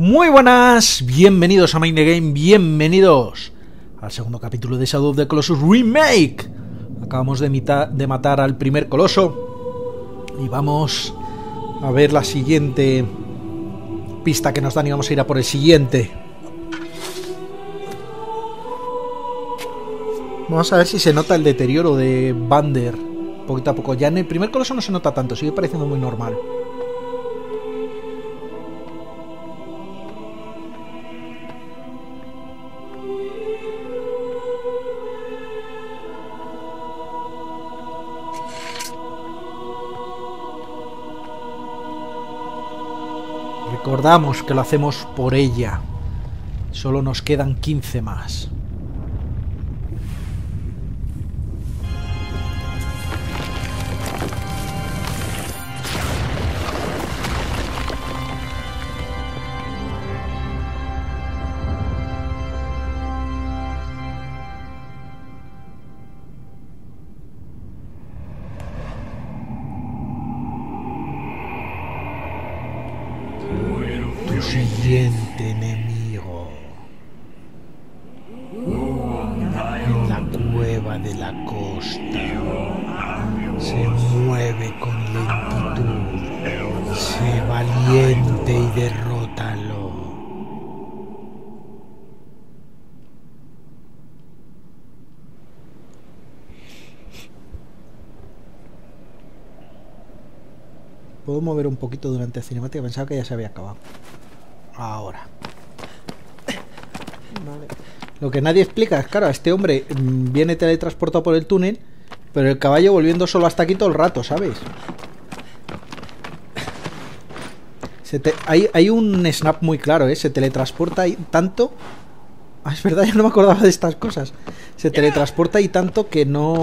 Muy buenas, bienvenidos a Mind the Game, bienvenidos al segundo capítulo de Shadow of the Colossus Remake. Acabamos de matar al primer coloso y vamos a ver la siguiente pista que nos dan y vamos a ir a por el siguiente. Vamos a ver si se nota el deterioro de Vander poquito a poco. Ya en el primer coloso no se nota tanto, sigue pareciendo muy normal. Recordamos que lo hacemos por ella. Solo nos quedan 15 más. Siguiente enemigo en la cueva de la costa se mueve con lentitud, sé valiente y derrótalo. Puedo mover un poquito durante la cinemática, pensaba que ya se había acabado. Ahora. Vale. Lo que nadie explica es, claro, este hombre viene teletransportado por el túnel, pero el caballo volviendo solo hasta aquí todo el rato, ¿sabes? Hay un snap muy claro, ¿eh? Se teletransporta ahí tanto... Ah, es verdad, yo no me acordaba de estas cosas. Se teletransporta ahí tanto que no...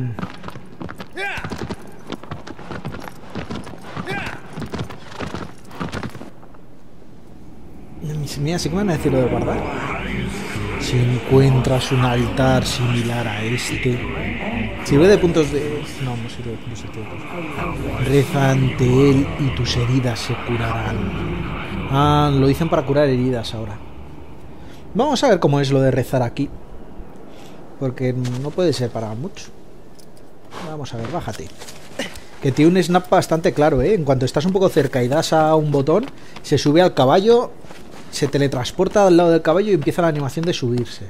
Mira, sí que me van a decir lo de guardar. Si encuentras un altar similar a este, sirve de puntos de... No, no sirve de puntos de tiempo. Reza ante él y tus heridas se curarán. Ah, lo dicen para curar heridas ahora. Vamos a ver cómo es lo de rezar aquí, porque no puede ser para mucho. Vamos a ver, bájate. Que tiene un snap bastante claro, ¿eh? En cuanto estás un poco cerca y das a un botón, se sube al caballo... Se teletransporta al lado del caballo y empieza la animación de subirse.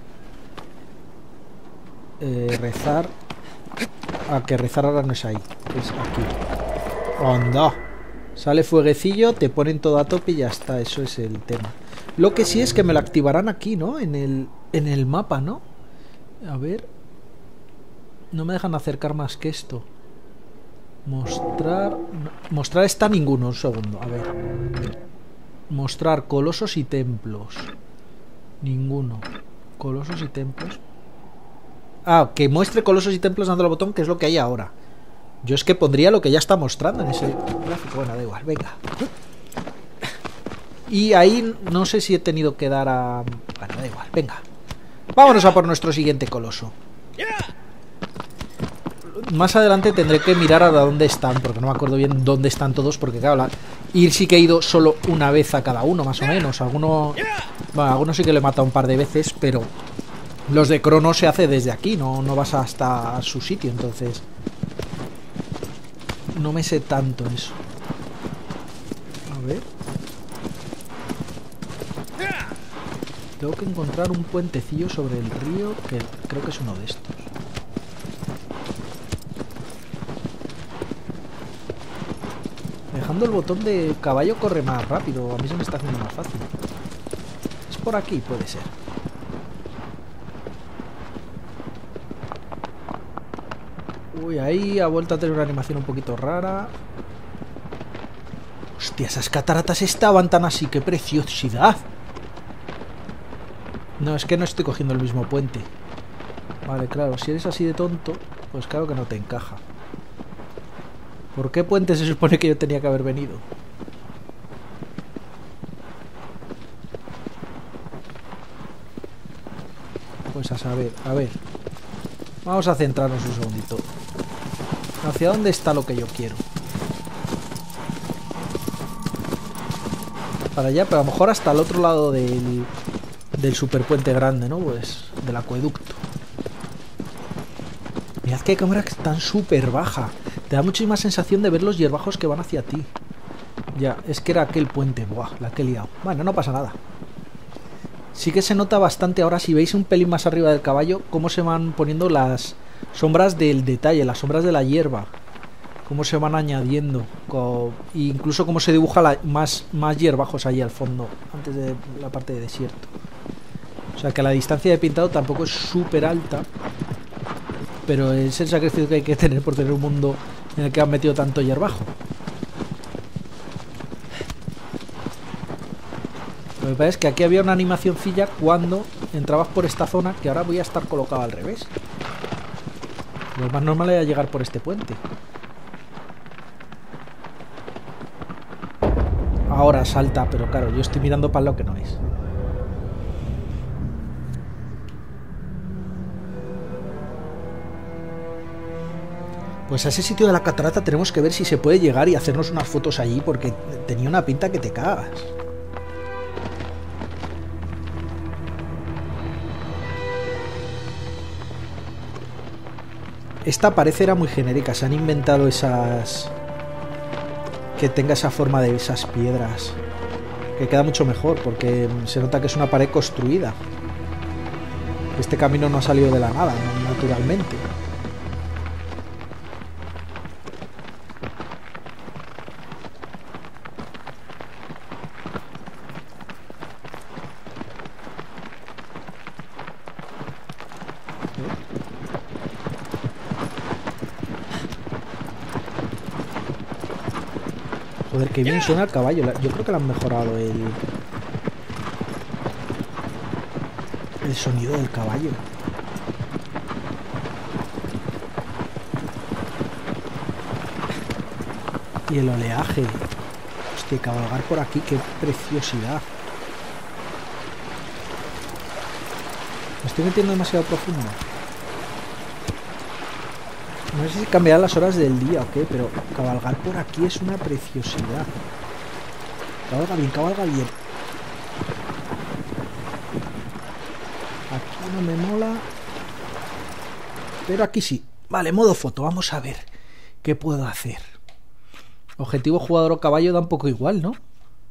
Rezar. Ah, que rezar ahora no es ahí. Es aquí. ¡Anda! Sale fueguecillo, te ponen todo a tope y ya está. Eso es el tema. Lo que sí es que me lo activarán aquí, ¿no? En el mapa, ¿no? A ver. No me dejan acercar más que esto. Mostrar... Mostrar está ninguno. Un segundo. A ver. Mostrar colosos y templos. Ninguno. Colosos y templos. Ah, que muestre colosos y templos dando al botón, que es lo que hay ahora. Yo es que pondría lo que ya está mostrando en ese gráfico. Bueno, da igual, venga. Y ahí no sé si he tenido que dar a... Bueno, da igual, venga. Vámonos a por nuestro siguiente coloso. Más adelante tendré que mirar a dónde están, porque no me acuerdo bien dónde están todos, porque claro, ir sí que he ido solo una vez a cada uno, más o menos. Algunos sí que lo he matado un par de veces, pero los de Crono se hace desde aquí, no vas hasta su sitio, entonces no me sé tanto eso. A ver. Tengo que encontrar un puentecillo sobre el río, que creo que es uno de estos. Dejando el botón de caballo corre más rápido. A mí se me está haciendo más fácil. Es por aquí, puede ser. Uy, ahí ha vuelto a tener una animación un poquito rara. Hostia, esas cataratas estaban tan así. ¡Qué preciosidad! No, es que no estoy cogiendo el mismo puente. Vale, claro, si eres así de tonto, pues claro que no te encaja. ¿Por qué puente se supone que yo tenía que haber venido? Pues a saber, a ver. Vamos a centrarnos un segundito. ¿Hacia dónde está lo que yo quiero? para allá, pero a lo mejor hasta el otro lado del superpuente grande, ¿no? Pues del acueducto. Mirad que cámara que tan súper baja. Te da muchísima sensación de ver los hierbajos que van hacia ti. Ya, es que era aquel puente. Buah, la que he liado. Bueno, no pasa nada. Sí que se nota bastante ahora, si veis un pelín más arriba del caballo, cómo se van poniendo las sombras del detalle, las sombras de la hierba. Cómo se van añadiendo. Incluso cómo se dibuja más hierbajos ahí al fondo, antes de la parte de desierto. O sea que la distancia de pintado tampoco es súper alta. Pero es el sacrificio que hay que tener por tener un mundo en el que han metido tanto hierbajo. Lo que pasa es que aquí había una animacioncilla cuando entrabas por esta zona, que ahora voy a estar colocado al revés. Lo más normal era llegar por este puente. Ahora salta, pero claro, yo estoy mirando para lo que no es. Pues a ese sitio de la catarata tenemos que ver si se puede llegar y hacernos unas fotos allí, porque tenía una pinta que te cagas. Esta pared era muy genérica, se han inventado esas... que tenga esa forma de esas piedras, que queda mucho mejor, porque se nota que es una pared construida. Este camino no ha salido de la nada, naturalmente. Joder, que bien suena el caballo. Yo creo que le han mejorado el sonido del caballo. Y el oleaje. Hostia, cabalgar por aquí, qué preciosidad. Me estoy metiendo demasiado profundo. No sé si cambiarán las horas del día o qué, pero cabalgar por aquí es una preciosidad. Cabalga bien, cabalga bien. Aquí no me mola. Pero aquí sí. Vale, modo foto, vamos a ver qué puedo hacer. Objetivo jugador o caballo da un poco igual, ¿no?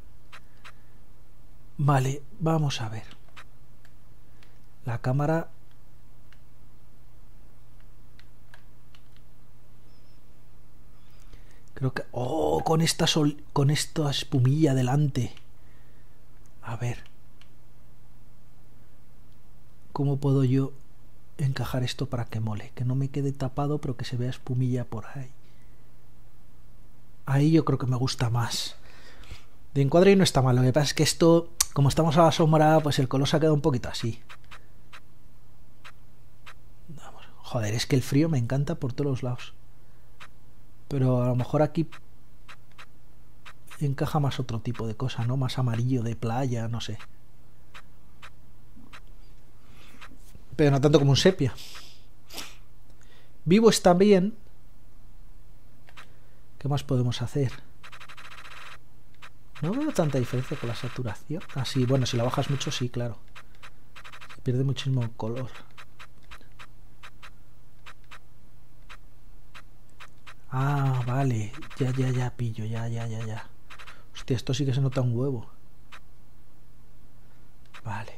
Vale, vamos a ver. La cámara... Creo que... ¡Oh! Con esta espumilla delante. A ver. ¿Cómo puedo yo encajar esto para que mole? Que no me quede tapado, pero que se vea espumilla por ahí. Ahí yo creo que me gusta más. De encuadre no está mal. Lo que pasa es que esto, como estamos a la sombra, pues el color se ha quedado un poquito así. Vamos. Joder, es que el frío me encanta por todos los lados. Pero a lo mejor aquí encaja más otro tipo de cosa, ¿no? Más amarillo de playa, no sé. Pero no tanto como un sepia. Vivo está bien. ¿Qué más podemos hacer? No veo tanta diferencia con la saturación. Ah, sí, bueno, si la bajas mucho, sí, claro. Se pierde muchísimo color. Ah, vale. Ya, pillo. Ya. Hostia, esto sí que se nota un huevo. Vale.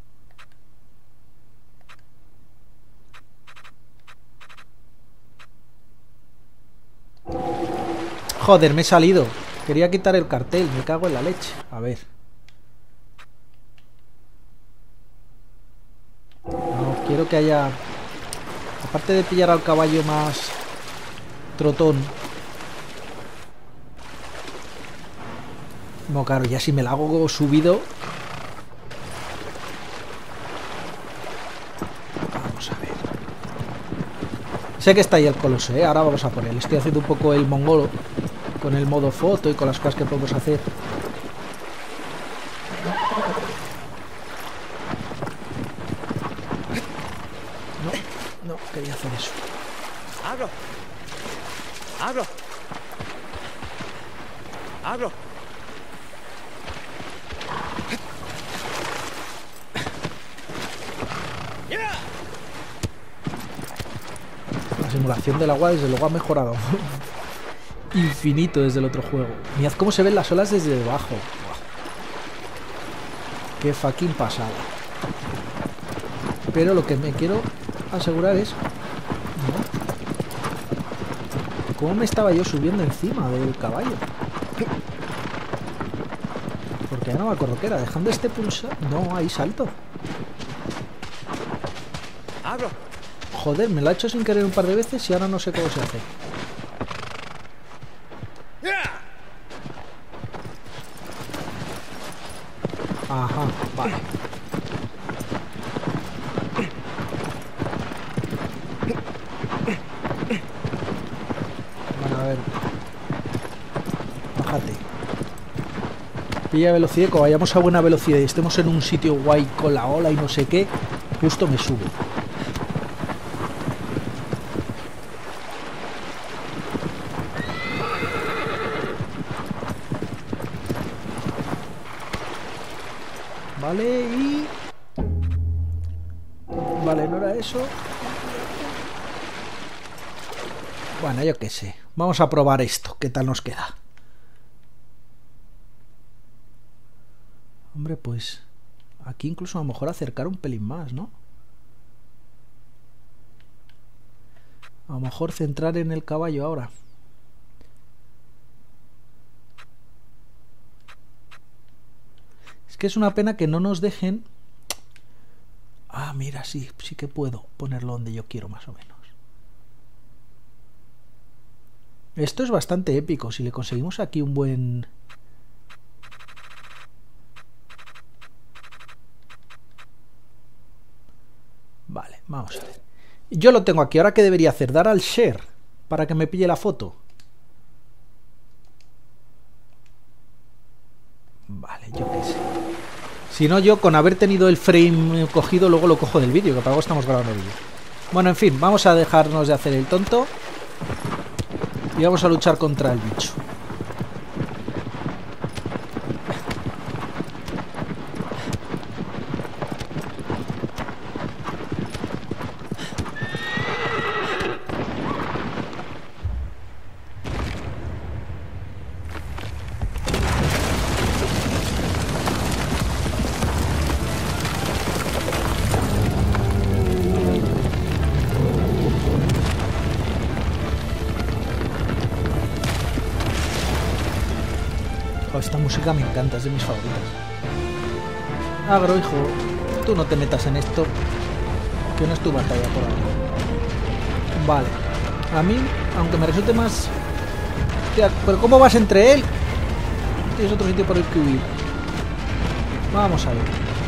Joder, me he salido. Quería quitar el cartel, me cago en la leche. A ver. No, quiero que haya... Aparte de pillar al caballo más trotón. No, claro, ya si me la hago subido... Vamos a ver. Sé que está ahí el coloso, ¿eh? Ahora vamos a por él. Estoy haciendo un poco el mongolo con el modo foto y con las cosas que podemos hacer. No, quería hacer eso. La simulación del agua desde luego ha mejorado infinito desde el otro juego. Mirad cómo se ven las olas desde debajo. Qué fucking pasada. Pero lo que me quiero asegurar es... ¿Cómo me estaba yo subiendo encima del caballo? Porque ya no me acuerdo qué era. Dejando este pulsar... No, ahí salto. Joder, me lo ha hecho sin querer un par de veces y ahora no sé cómo se hace. Ajá, vale. Bueno, a ver. Bájate. Pilla velocidad, como vayamos a buena velocidad y estemos en un sitio guay con la ola y no sé qué, justo me subo. Vale, y... Vale, no era eso. Bueno, yo qué sé. Vamos a probar esto. ¿Qué tal nos queda? Hombre, pues... Aquí incluso a lo mejor acercar un pelín más, ¿no? A lo mejor centrar en el caballo ahora. Es que es una pena que no nos dejen... Ah, mira, sí que puedo ponerlo donde yo quiero más o menos. Esto es bastante épico. Si le conseguimos aquí un buen... Vale, vamos a ver. Yo lo tengo aquí. ¿Ahora qué debería hacer? Dar al share para que me pille la foto. Vale, yo qué sé. Si no, yo con haber tenido el frame cogido, luego lo cojo del vídeo, que para algo estamos grabando el vídeo. Bueno, en fin, vamos a dejarnos de hacer el tonto y vamos a luchar contra el bicho. Esta música me encanta, es de mis favoritas. Agro, hijo, tú no te metas en esto, que no es tu batalla por ahora. Vale, a mí, aunque me resulte más... Hostia, pero ¿cómo vas entre él? Tienes otro sitio por el que huir. Vamos a ver.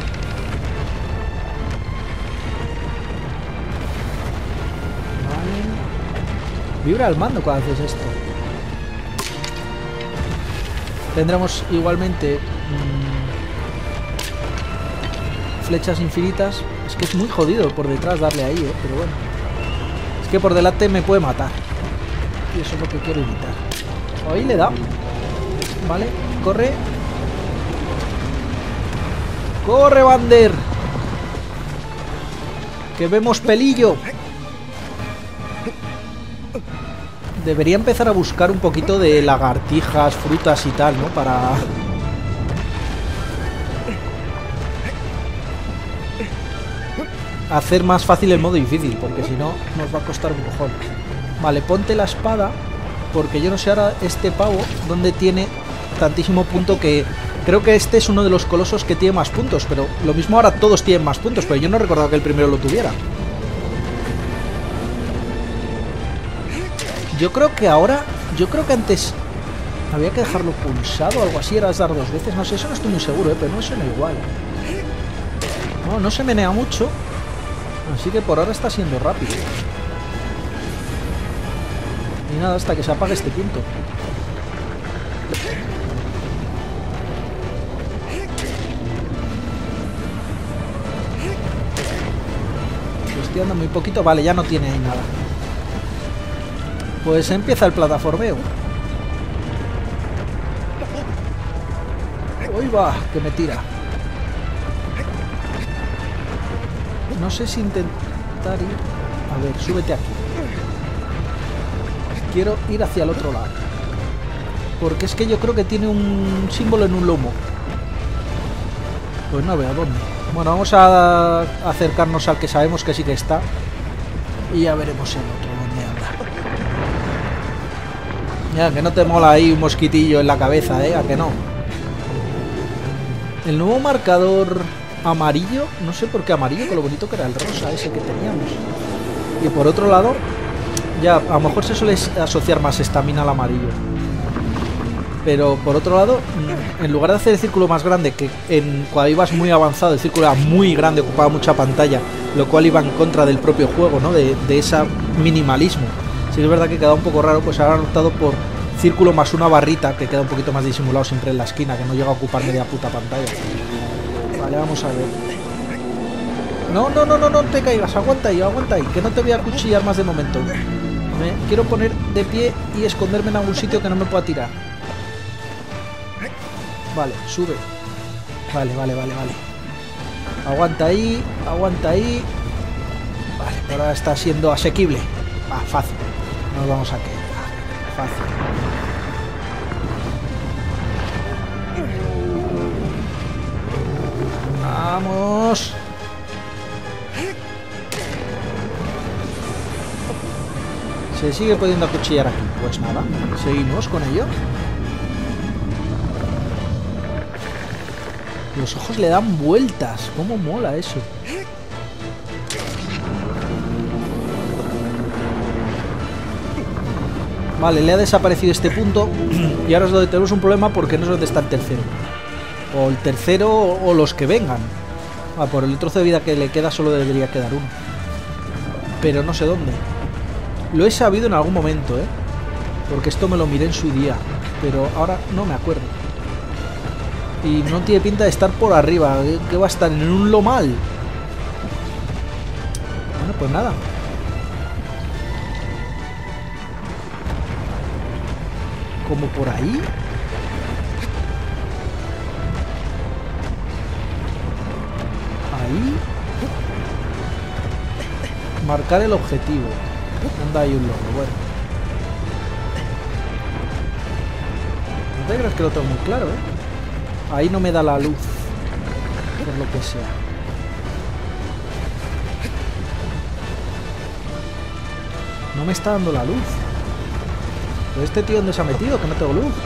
Vale. Vibra el mando cuando haces esto. Tendremos igualmente flechas infinitas. Es que es muy jodido por detrás darle ahí, pero bueno. Es que por delante me puede matar. Y eso es lo que quiero evitar. Ahí le da. Vale, corre. ¡Corre, Vander! ¡Que vemos pelillo! Debería empezar a buscar un poquito de lagartijas, frutas y tal, ¿no? Para... hacer más fácil el modo difícil, porque si no, nos va a costar un cojón. Vale, ponte la espada, porque yo no sé ahora este pavo donde tiene tantísimo punto que... Creo que este es uno de los colosos que tiene más puntos, pero lo mismo ahora todos tienen más puntos, pero yo no recordaba que el primero lo tuviera. Yo creo que ahora... Yo creo que antes había que dejarlo pulsado o algo así, era dar dos veces. No sé, eso no estoy muy seguro, pero no suena igual. No, no se menea mucho. Así que por ahora está siendo rápido. Y nada, hasta que se apague este punto. Estoy dando muy poquito. Vale, ya no tiene ahí nada. Pues empieza el plataformeo. ¡Uy, va! Que me tira. No sé si intentar ir... A ver, súbete aquí. Quiero ir hacia el otro lado. Porque es que yo creo que tiene un símbolo en un lomo. Pues no veo dónde. Bueno, vamos a acercarnos al que sabemos que sí que está. Y ya veremos el otro dónde anda. Ya, que no te mola ahí un mosquitillo en la cabeza, ¿eh? ¿A que no? El nuevo marcador amarillo, no sé por qué amarillo, con lo bonito que era el rosa ese que teníamos. Y por otro lado, ya, a lo mejor se suele asociar más estamina al amarillo. Pero por otro lado, en lugar de hacer el círculo más grande, que cuando ibas muy avanzado el círculo era muy grande, ocupaba mucha pantalla, lo cual iba en contra del propio juego, ¿no? De ese minimalismo. Si es verdad que queda un poco raro, pues ahora han optado por círculo más una barrita, que queda un poquito más disimulado siempre en la esquina, que no llega a ocupar media puta pantalla. Vale, vamos a ver. No te caigas, aguanta ahí, que no te voy a cuchillar más de momento. Me quiero poner de pie y esconderme en algún sitio que no me pueda tirar. Vale, sube. Vale. Aguanta ahí. Vale, ahora está siendo asequible. Ah, fácil. Nos vamos a quedar. Fácil. Vamos. ¿Se sigue pudiendo acuchillar aquí? Pues nada, seguimos con ello. Los ojos le dan vueltas. ¿Cómo mola eso? Vale, le ha desaparecido este punto. Y ahora es donde tenemos un problema porque no es donde está el tercero. O el tercero o los que vengan. Ah, por el trozo de vida que le queda solo debería quedar uno. Pero no sé dónde. Lo he sabido en algún momento, ¿eh? Porque esto me lo miré en su día. Pero ahora no me acuerdo. Y no tiene pinta de estar por arriba. ¿Qué va a estar? En un lomal. Bueno, pues nada. Como por ahí. Ahí. Marcar el objetivo. Anda ahí un loco, bueno. No te creas que lo tengo muy claro, ¿eh? Ahí no me da la luz. Por lo que sea. No me está dando la luz. ¿Pero este tío dónde se ha metido? Que no tengo luz.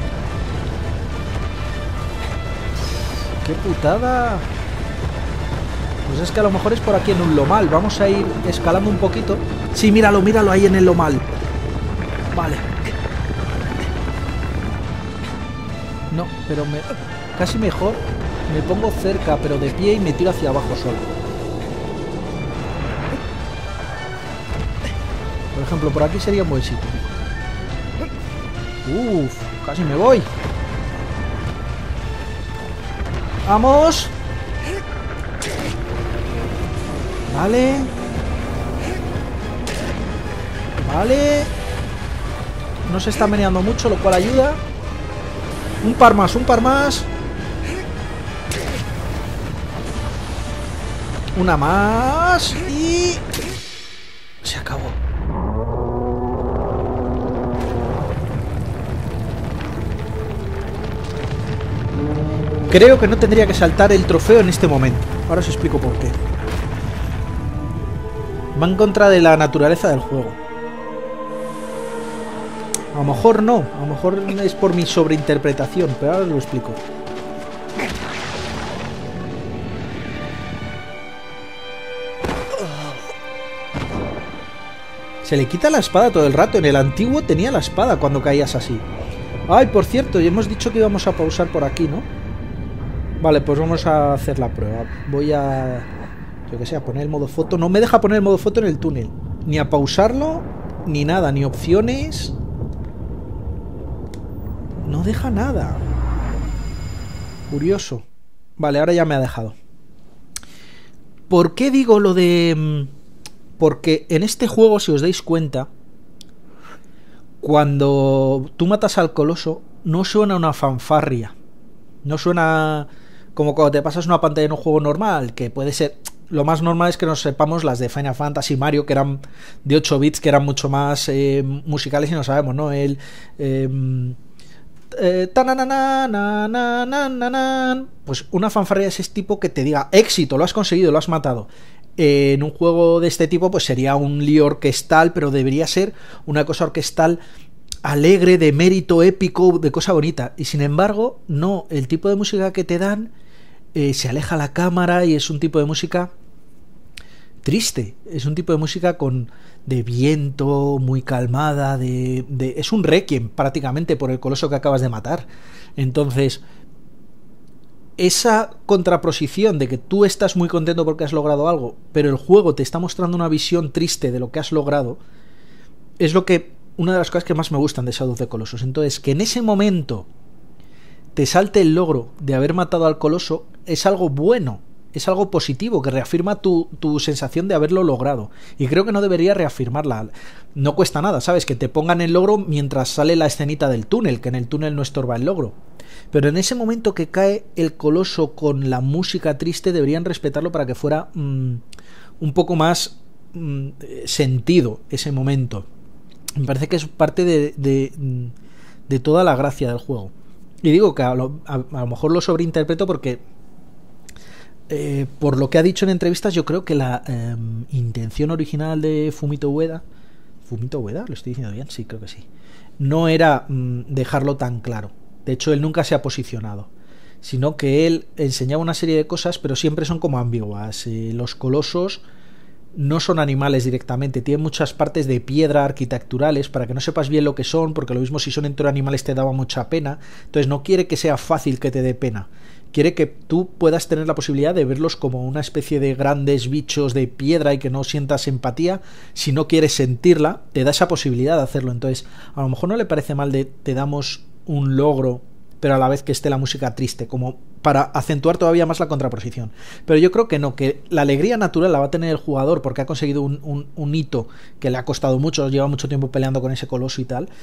¡Qué putada! Pues es que a lo mejor es por aquí en un lomal. Vamos a ir escalando un poquito. Sí, míralo ahí en el lomal. Vale. No, pero casi mejor me pongo cerca, pero de pie y me tiro hacia abajo solo. Por ejemplo, por aquí sería un buen sitio. Uf, casi me voy. ¡Vamos! Vale. Vale. No se está meneando mucho, lo cual ayuda. Un par más. Una más. Y... se acabó. Creo que no tendría que saltar el trofeo en este momento. Ahora os explico por qué. Va en contra de la naturaleza del juego. A lo mejor no. A lo mejor es por mi sobreinterpretación. Pero ahora os lo explico. Se le quita la espada todo el rato. En el antiguo tenía la espada cuando caías así. Ay, por cierto, ya hemos dicho que íbamos a pausar por aquí, ¿no? Vale, pues vamos a hacer la prueba. Voy a... yo que sé, a poner el modo foto. No me deja poner el modo foto en el túnel. Ni a pausarlo, ni nada, ni opciones. No deja nada. Curioso. Vale, ahora ya me ha dejado. ¿Por qué digo lo de...? Porque en este juego, si os dais cuenta, cuando tú matas al coloso, no suena una fanfarria. No suena como cuando te pasas una pantalla en un juego normal, que puede ser lo más normal es que nos sepamos las de Final Fantasy, Mario, que eran de 8 bits, que eran mucho más musicales y no sabemos, ¿no? Pues una fanfarria de ese tipo que te diga éxito, lo has conseguido, lo has matado. En un juego de este tipo pues sería un lío orquestal, pero debería ser una cosa orquestal alegre, de mérito épico, de cosa bonita. Y sin embargo, no, el tipo de música que te dan se aleja la cámara y es un tipo de música triste, es un tipo de música de viento, muy calmada, es un requiem prácticamente por el coloso que acabas de matar. Entonces, esa contraposición de que tú estás muy contento porque has logrado algo, pero el juego te está mostrando una visión triste de lo que has logrado, es una de las cosas que más me gustan de Shadow of the Colossus. Entonces, que en ese momento te salte el logro de haber matado al coloso es algo bueno, es algo positivo, que reafirma tu sensación de haberlo logrado. Y creo que no debería reafirmarla. No cuesta nada, ¿sabes? Que te pongan el logro mientras sale la escenita del túnel, que en el túnel no estorba el logro. Pero en ese momento que cae el coloso con la música triste, deberían respetarlo para que fuera un poco más sentido ese momento. Me parece que es parte de toda la gracia del juego. Y digo que a lo mejor lo sobreinterpreto porque por lo que ha dicho en entrevistas, yo creo que la intención original de Fumito Ueda, ¿lo estoy diciendo bien? Sí, creo que sí, no era dejarlo tan claro. De hecho, él nunca se ha posicionado, sino que él enseñaba una serie de cosas, pero siempre son como ambiguas. Los colosos no son animales directamente, tienen muchas partes de piedra arquitecturales para que no sepas bien lo que son, porque lo mismo si son entero animales te daba mucha pena. Entonces no quiere que sea fácil que te dé pena, quiere que tú puedas tener la posibilidad de verlos como una especie de grandes bichos de piedra y que no sientas empatía. Si no quieres sentirla, te da esa posibilidad de hacerlo. Entonces a lo mejor no le parece mal te damos un logro, pero a la vez que esté la música triste, como para acentuar todavía más la contraposición. Pero yo creo que no, que la alegría natural la va a tener el jugador porque ha conseguido un hito que le ha costado mucho, lleva mucho tiempo peleando con ese coloso y tal.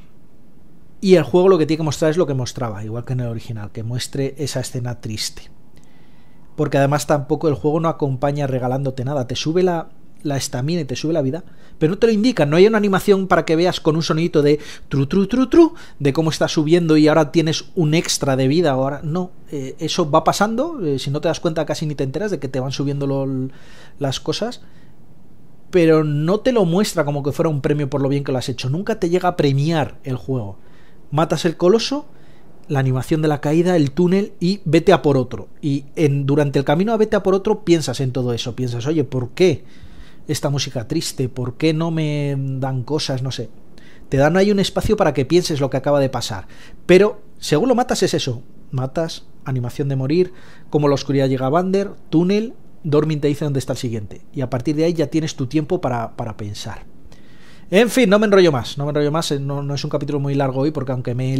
Y el juego lo que tiene que mostrar es lo que mostraba, igual que en el original, que muestre esa escena triste. Porque además tampoco el juego no acompaña regalándote nada, te sube la estamina y te sube la vida, pero no te lo indican, no hay una animación para que veas con un sonidito de tru tru tru tru de cómo está subiendo y ahora tienes un extra de vida. Ahora no, eso va pasando, si no te das cuenta casi ni te enteras de que te van subiendo las cosas, pero no te lo muestra como que fuera un premio por lo bien que lo has hecho. Nunca te llega a premiar el juego. Matas el coloso, la animación de la caída, el túnel y vete a por otro. Y durante el camino a vete a por otro piensas en todo eso, piensas, oye, ¿por qué esta música triste? ¿Por qué no me dan cosas? No sé. Te dan ahí un espacio para que pienses lo que acaba de pasar. Pero según lo matas es eso. Matas, animación de morir, como la oscuridad llega a Vander, túnel, Dormin te dice dónde está el siguiente. Y a partir de ahí ya tienes tu tiempo para pensar. En fin, no me enrollo más. No es un capítulo muy largo hoy porque aunque me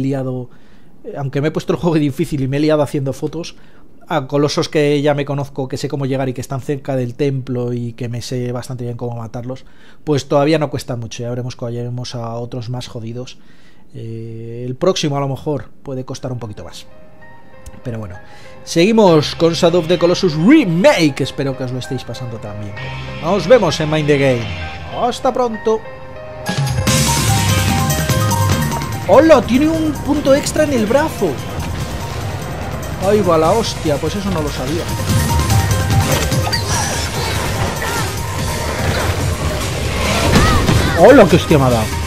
he puesto el juego difícil y me he liado haciendo fotos a colosos que ya me conozco, que sé cómo llegar y que están cerca del templo y que me sé bastante bien cómo matarlos, pues todavía no cuesta mucho. Ya veremos cuando lleguemos a otros más jodidos. El próximo a lo mejor puede costar un poquito más. Pero bueno, seguimos con Shadow of the Colossus Remake. Espero que os lo estéis pasando también. Nos vemos en Mind the Game. Hasta pronto. ¡Hola! Tiene un punto extra en el brazo. ¡Ay, va la hostia! Pues eso no lo sabía. ¡Hola! ¡Qué hostia me ha dado!